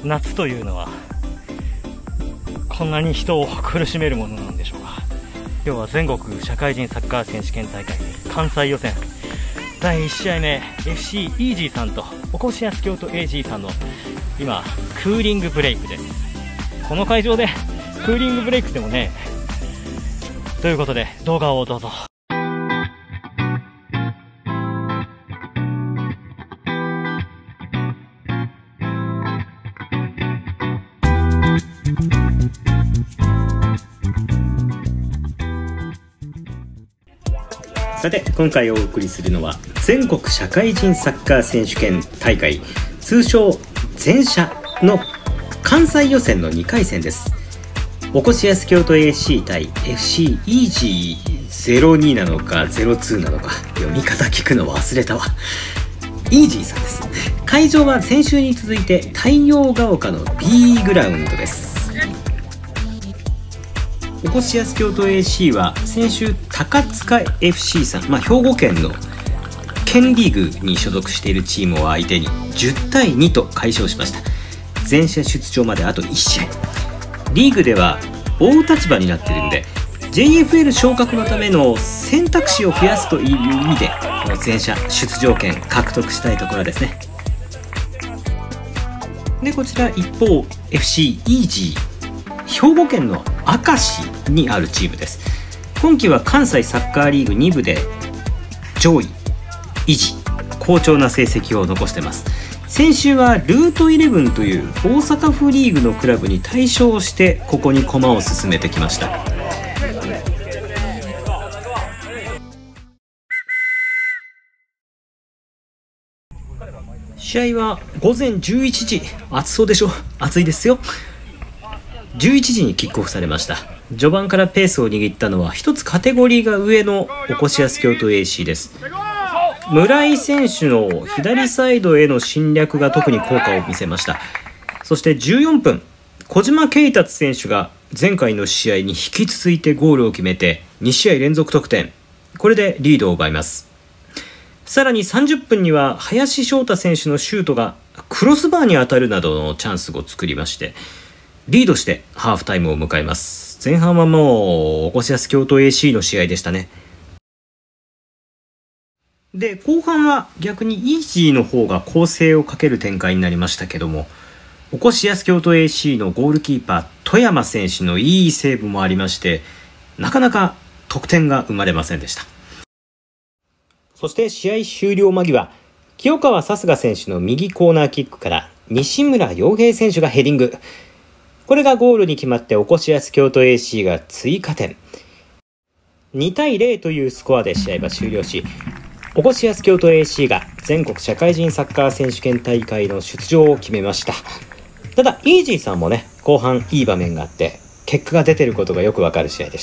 夏というのはこんなに人を苦しめるものなんでしょうか。今日は全国社会人サッカー選手権大会関西予選第1試合目 FC イージーさんとおこしやす京都 AG さんの今クーリングブレイクです。この会場でクーリングブレイクでもね、ということで動画をどうぞ。 さて今回お送りするのは全国社会人サッカー選手権大会通称全社の関西予選の2回戦です。おこしやす京都 AC 対 FC イージー02なのか02なのか読み方聞くの忘れたわ。イージーさんです。会場は先週に続いて太陽が丘の B グラウンドです。おこしやす京都 AC は先週高塚 FC さん、兵庫県の県リーグに所属しているチームを相手に10対2と快勝しました。全社出場まであと1試合。リーグでは追う立場になっているので JFL 昇格のための選択肢を増やすという意味でこの全社出場権獲得したいところですね。でこちら一方 FC イージー兵庫県の明石にあるチームです。今季は関西サッカーリーグ2部で上位維持好調な成績を残しています。先週はルートイレブンという大阪府リーグのクラブに大勝してここに駒を進めてきました。試合は午前11時、暑そうでしょ。暑いですよ。11時にキックオフされました。序盤からペースを握ったのは一つカテゴリーが上のおこしやす京都 AC です。村井選手の左サイドへの侵略が特に効果を見せました。そして14分、小島慶達選手が前回の試合に引き続いてゴールを決めて2試合連続得点、これでリードを奪います。さらに30分には林翔太選手のシュートがクロスバーに当たるなどのチャンスを作りましてリードしてハーフタイムを迎えます。前半はもうおこしやす京都 AC の試合でしたね。で後半は逆にイージーの方が攻勢をかける展開になりましたけども、おこしやす京都 AC のゴールキーパー富山選手のいいセーブもありまして、なかなか得点が生まれませんでした。そして試合終了間際、清川さすが選手の右コーナーキックから西村洋平選手がヘディング、これがゴールに決まっておこしやす京都 AC が追加点。2対0というスコアで試合は終了し、おこしやす京都 AC が全国社会人サッカー選手権大会の出場を決めました。ただイージーさんもね、後半いい場面があって結果が出てることがよくわかる試合でした。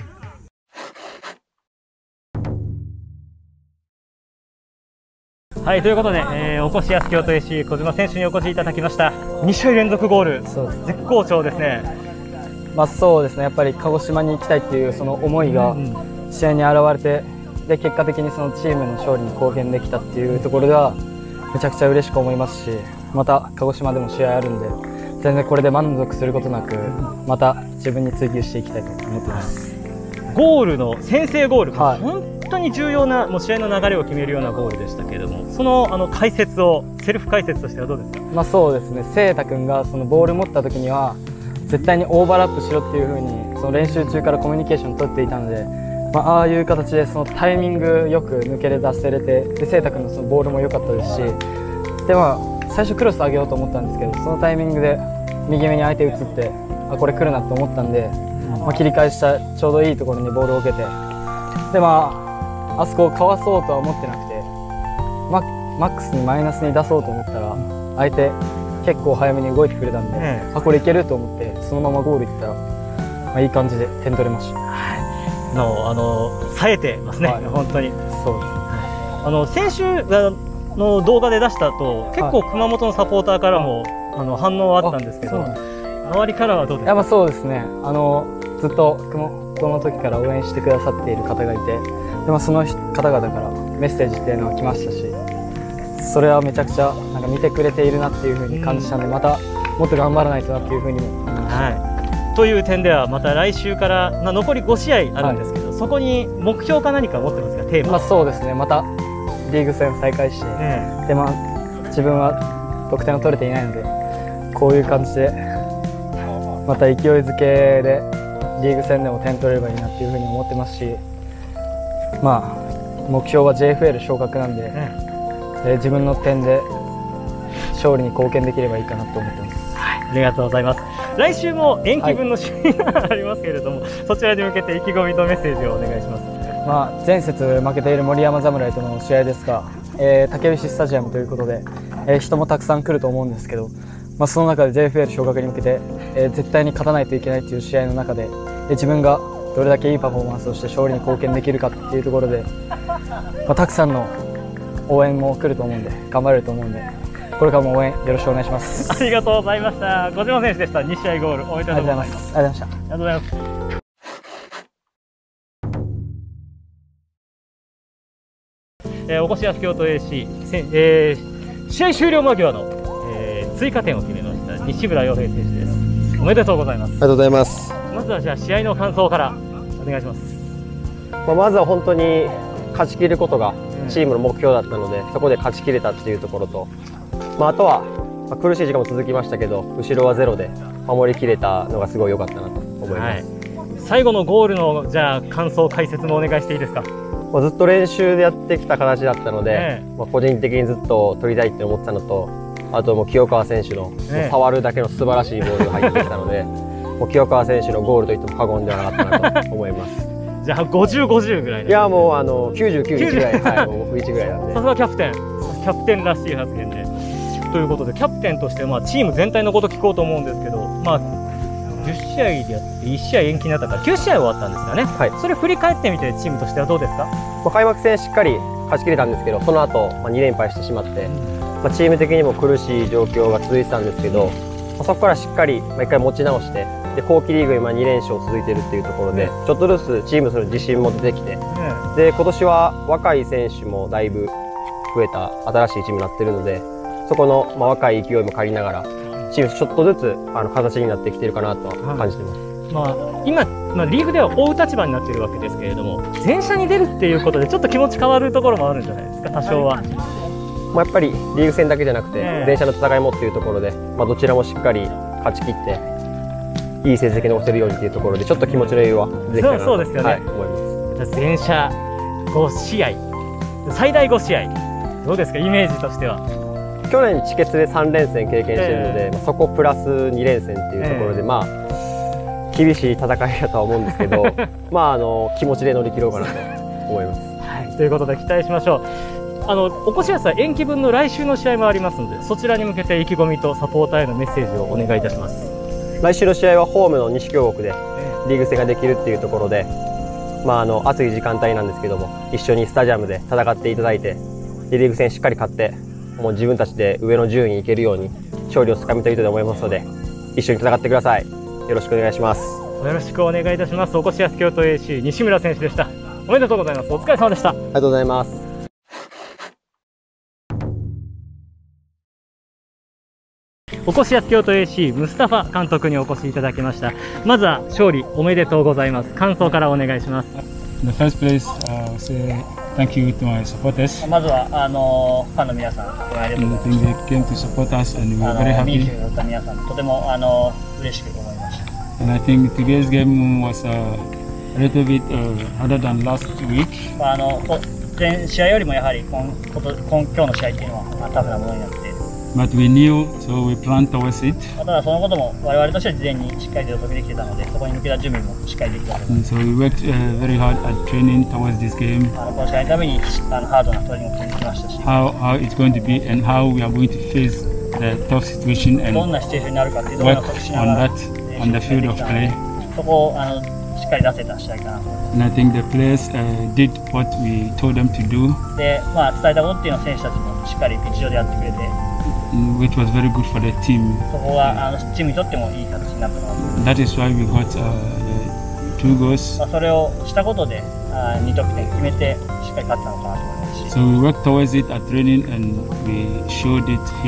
はい、ということで、おこしやす京都 AC 小島選手にお越しいただきました。2試合連続ゴール、絶好調ですね。 そうですね、やっぱり鹿児島に行きたいっていうその思いが試合に表れて、で結果的にそのチームの勝利に貢献できたっていうところではめちゃくちゃ嬉しく思いますし、また鹿児島でも試合あるんで全然これで満足することなくまた自分に追求していきたいと思っています。 ゴールの先制ゴール、 はい、 本当に重要なもう試合の流れを決めるようなゴールでしたけれども、その解説をセルフ解説としてはどうですか？ そうですね、清太君がそのボール持った時には絶対にオーバーラップしろっていう風にその練習中からコミュニケーションを取っていたので、ああいう形でそのタイミングよく抜け出せれて、で清太君のそのボールも良かったですし、で最初クロス上げようと思ったんですけど、そのタイミングで右目に相手移ってこれ来るなと思ったんで、切り返したちょうどいいところにボールを受けて、であそこをかわそうとは思ってなくて、マックスにマイナスに出そうと思ったら相手結構早めに動いてくれたんで、これいけると思ってそのままゴールいったら、いい感じで点取れました。 冴えてますね、はい、本当にそうです。 先週の動画で出した後、結構熊本のサポーターからも反応はあったんですけど、周りからはどうですか？ そうですね、ずっと熊本の時から応援してくださっている方がいて、でその方々からメッセージっていうのが来ましたし、それはめちゃくちゃ見てくれているなっていう風に感じたんで、またもっと頑張らないとなっていうふうにも思いました。 はい、という点ではまた来週から、残り5試合あるんですけど、そこに目標か何か持ってますか、テーマ。 そうですね、またリーグ戦再開して、で自分は得点を取れていないので、こういう感じでまた勢いづけでリーグ戦でも点取れればいいなっていうふうに思ってますし、目標は JFL 昇格なんで、自分の点で勝利に貢献できればいいかなと思ってます。 ありがとうございます。来週も延期分の試合がありますけれども、そちらに向けて意気込みとメッセージをお願いします。 前節負けている森山侍との試合ですが、竹菱スタジアムということで、人もたくさん来ると思うんですけど、その中で JFL 昇格に向けて、絶対に勝たないといけないという試合の中で、自分がどれだけいいパフォーマンスをして勝利に貢献できるかっていうところで、たくさんの応援も来ると思うんで、頑張れると思うんで、これからも応援よろしくお願いします。 ありがとうございました。小島選手でした。2試合ゴールおめでとうございます。 ありがとうございました。 ありがとうございます。おこしやす京都 AC、試合終了間際の、追加点を決めました西村洋平選手です。おめでとうございます。 ありがとうございます。 まずはじゃあ試合の感想からお願いします。 まずは本当に勝ち切ることがチームの目標だったので、そこで勝ち切れたっていうところと、あとは、苦しい時間も続きましたけど、後ろはゼロで守りきれたのがすごい良かったなと思います。 最後のゴールのじゃあ感想解説もお願いしていいですか。 ずっと練習でやってきた形だったので、個人的にずっと取りたいって思ってたのと、あと清川選手の触るだけの素晴らしいボールが入ってきたので、清川選手のゴールと言っても過言ではなかったなと思います。 じゃあ50、50ぐらい。 いやもう90、91ぐらい、はい、もう僕1ぐらいなんで。 さすがキャプテンらしい発言で。ということでキャプテンとしてチーム全体のこと聞こうと思うんですけど、10試合でやって1試合延期になったから9試合終わったんですがね、それ振り返ってみてチームとしてはどうですか。 開幕戦しっかり勝ち切れたんですけど、その後2連敗してしまって、チーム的にも苦しい状況が続いてたんですけど、そこからしっかり1回持ち直して、で後期リーグ今2連勝続いてるっていうところで、ちょっとずつチームその自信も出てきて、で今年は若い選手もだいぶ増えた新しいチームになってるので、そこの若い勢いも借りながらチームちょっとずつ形になってきてるかなと感じてます。 今、リーグでは追う立場になっているわけですけれども、前者に出るっていうことでちょっと気持ち変わるところもあるんじゃないですか、多少は。 やっぱりリーグ戦だけじゃなくて、前者の戦いもっていうところで、どちらもしっかり勝ち切っていい成績残せるようにっていうところで、ちょっと気持ちの余裕はできたかなと思います。 前者5試合、最大5試合、どうですかイメージとしては。 去年チケツで3連戦経験しているので、そこプラス2連戦っていうところで、厳しい戦いだとは思うんですけど気持ちで乗り切ろうかなと思います。 ということで期待しましょう。おこしやすは延期分の来週の試合もありますので、そちらに向けて意気込みとサポーターへのメッセージをお願いいたします。 来週の試合はホームの西京極でリーグ戦ができるっていうところで、暑い時間帯なんですけども、一緒にスタジアムで戦っていただいて、リーグ戦しっかり勝って、もう自分たちで上の順位に行けるように勝利をつかみたいと思いますので、一緒に戦ってください。よろしくお願いします。 よろしくお願いいたします。おこしやす京都 AC 西村選手でした。おめでとうございます。お疲れ様でした。 ありがとうございます。 おこしやす京都 AC ムスタファ監督にお越しいただきました。まずは勝利おめでとうございます。感想からお願いします。 In the first place, say thank you to my supporters. まずはファンの皆さん、ありがとうございます。 They came to support us and we were very ミー happy. シュだった皆さん、とても嬉しく思いました。 And I think today's game was a little bit harder than last week. 前試合よりもやはり今日の試合っていうのはタフなものになって。 But we knew, so we planned towards it. ただそのことも我々としては事前にしっかりと予測できてたので、そこに向けた準備もしっかりできたと思います。 And so we worked very hard at training towards this game. この試合のためにハードなトレーニングを積んできましたし、 How it's going to be and how we are going to face the tough situation どん and なシチュエーションになるかっていうところを work 予測しなが on ら that on the field of play. そこをしっかり出せた試合かなと思います。 And I think the players did what we told them to do, で、伝えたことっていうのを選手たちもしっかりピッチ上でやってくれて、 which was very good for the team. そこはチームにとってもいい形になったかなと思います。 That is why we got 2 goals. それをしたことで2得点決めてしっかり勝ったのかなと思いますし、 So we worked towards it at training and we showed it here.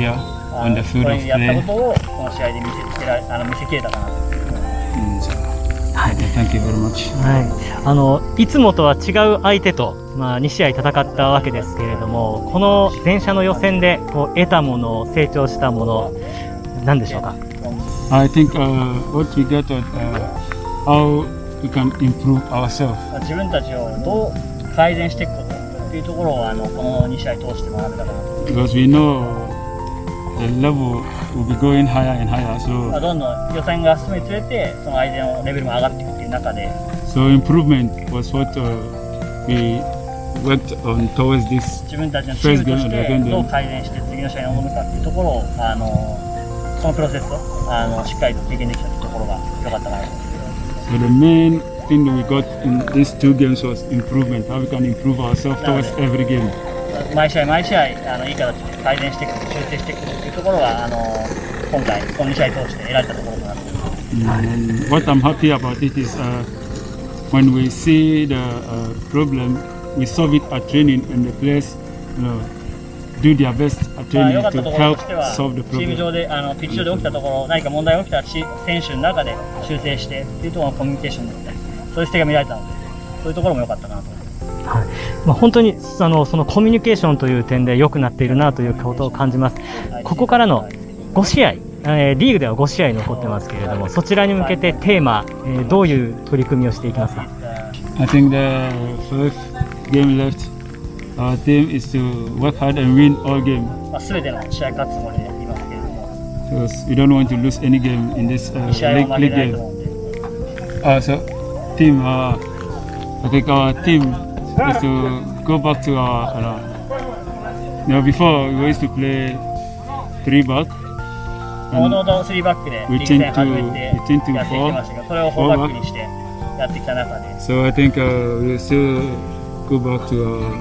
on the field こ of れやった play. ことをこの試合で見せきれたかなと。 はい、Thank you very much. はい、いつもとは違う相手と、2試合戦ったわけですけれども、この前者の予選でこう得たもの、成長したもの、何でしょうか。 I think what we got was how we can improve ourselves. 自分たちをどう改善していくことというところをこの2試合通して学べたかなと。 Because we know the level will be going higher and higher. So どんどん予選が進むにつれて、その相手のレベルも上がっていくという中で、 improvement was what we worked on towards this. 自分たちのチームとしてどう改善して次の試合に臨むかというところを、そのプロセスをしっかりと経験できたというところが良かったかなと思います。 So the main thing that we got in these 2 games was improvement. How we can improve ourselves towards every game. 毎試合毎試合いい形で改善していく、修正していくというところが今回この2試合通して得られたところかなと思います。 And what I'm happy about it is when we see the problem, we solve it at training, and the players, do their best at 良 training かった to ところ help としては、 solve the チーム problem. 上でピッチ上で起きたところ、何か問題が起きたら選手の中で修正してというところのコミュニケーションだったり、そういう姿勢が見られたので、そういうところも良かったかなと思います。はい、本当にそのコミュニケーションという点で良くなっているなということを感じます。ここからの5試合、リーグでは5試合残ってますけれども、そちらに向けてテーマ、どういう取り組みをしていきますか。 I think the first game left, our team is to work hard and win all game. 全ての試合勝つつもりでいますけれども、 Because we don't want to lose any game in this 試合を負け league ないと game. 思うんで、 So team, I think our team is to go back to our, before we used to play 3 back. もともと3バックでリーグ戦始めてやっていきましたが、それを4バックにしてやってきた中で、 So I think we'll still go back to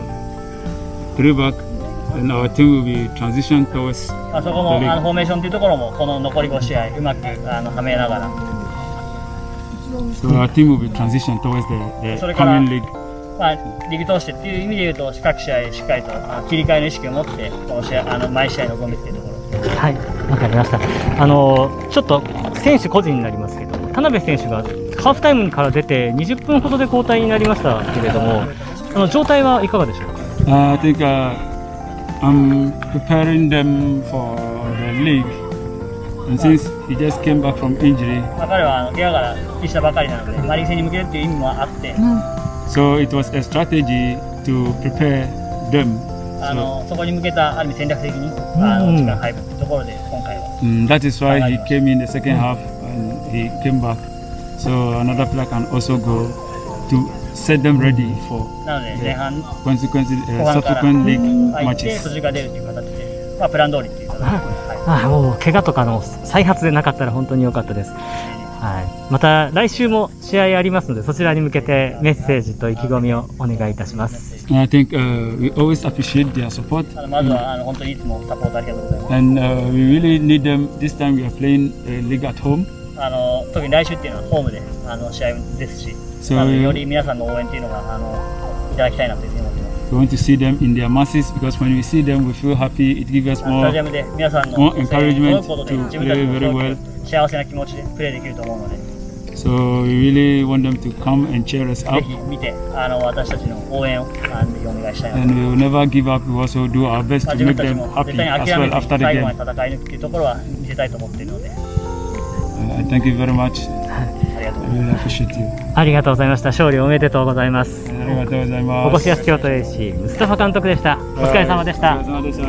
3 back, and our team will be transition towards そこもフォーメーションというところもこの残り5試合うまくはめながら、 So our team will be transition towards the coming league. リーグ通してっていう意味で言うと、各試合しっかりと切り替えの意識を持ってこの試合毎試合臨むっていうところ。はい、わかりました。ちょっと選手個人になりますけど、田辺選手がハーフタイムから出て20分ほどで交代になりましたけれども、状態はいかがでしょうか。 I think I'm preparing them for the league, and since he just came back from injury, 彼は怪我から復帰したばかりなので、リーグ戦に向けるっていう意味もあって、 so it was a strategy to prepare them. そこに向けたある意味戦略的に力配分というところで今回は。 That is why he came in the second half and he came back. So another player can also go to set them ready for なので前半 subsequent league 入って途 matches. 中から出るという形で、プラン通りっていう形で、 もう怪我とかの再発でなかったら本当に良かったです。はい、また来週も試合ありますので、そちらに向けてメッセージと意気込みをお願いいたします。 I think we always appreciate their support. まずは本当にいつもサポートありがとうございます。 And we really need them. This time we are playing a league at home. 特に来週っていうのはホームで試合ですし、 So より皆さんの応援っていうのがいただきたいなというふうに思っています。 we want to see them in their masses because when we see them, we feel happy. It gives us スタ more ジアムで皆さんの more 声援 encouragement を届くことで to 自分たち play も very well. 幸せな気持ちでプレーできると思うので、 So we really want them to come and cheer us ぜ up. ひ見て私たちの応援をぜひお願いしたいなと。 And we will never give up. We also do our best to 自分 make たち them も happy 絶対に as 諦め well ず after に the 最後ま game. で戦い抜くっていうところは見せたいと思っているので、 Thank you very much. ありがとう I ございます。 really appreciate you. ありがとうございました。勝利おめでとうございます。 ありがとうございます。 おこしやす京都 AC ムスタファ監督でした。お疲れ様でした。 お疲れ様でした。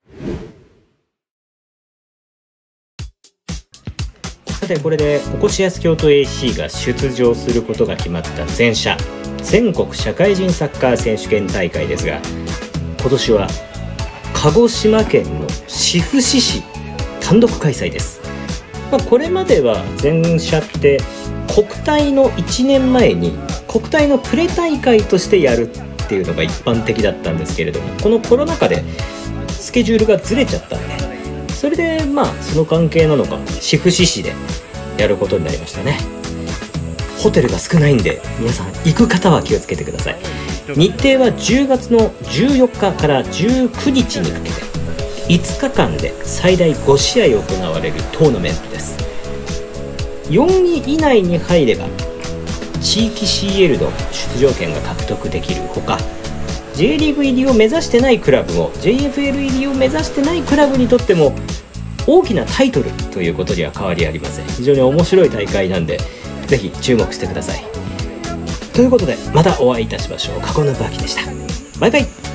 さてこれでおこしやす京都 AC が出場することが決まった前者全国社会人サッカー選手権大会ですが、今年は鹿児島県の志布志市単独開催です。これまでは前者って国体の1年前に国体のプレ大会としてやるっていうのが一般的だったんですけれども、このコロナ禍でスケジュールがずれちゃったんで、それでその関係なのか志布志市でやることになりましたね。ホテルが少ないんで皆さん行く方は気をつけてください。日程は10月の14日から19日にかけて 5日間で最大5試合行われるトーナメントです。4位以内に入れば地域 CL の出場権が獲得できるほか、 J リーグ入りを目指してないクラブも JFL 入りを目指してないクラブにとっても大きなタイトルということには変わりありません。非常に面白い大会なんで、ぜひ注目してください。ということでまたお会いいたしましょう。カゴヌバーキでした。バイバイ。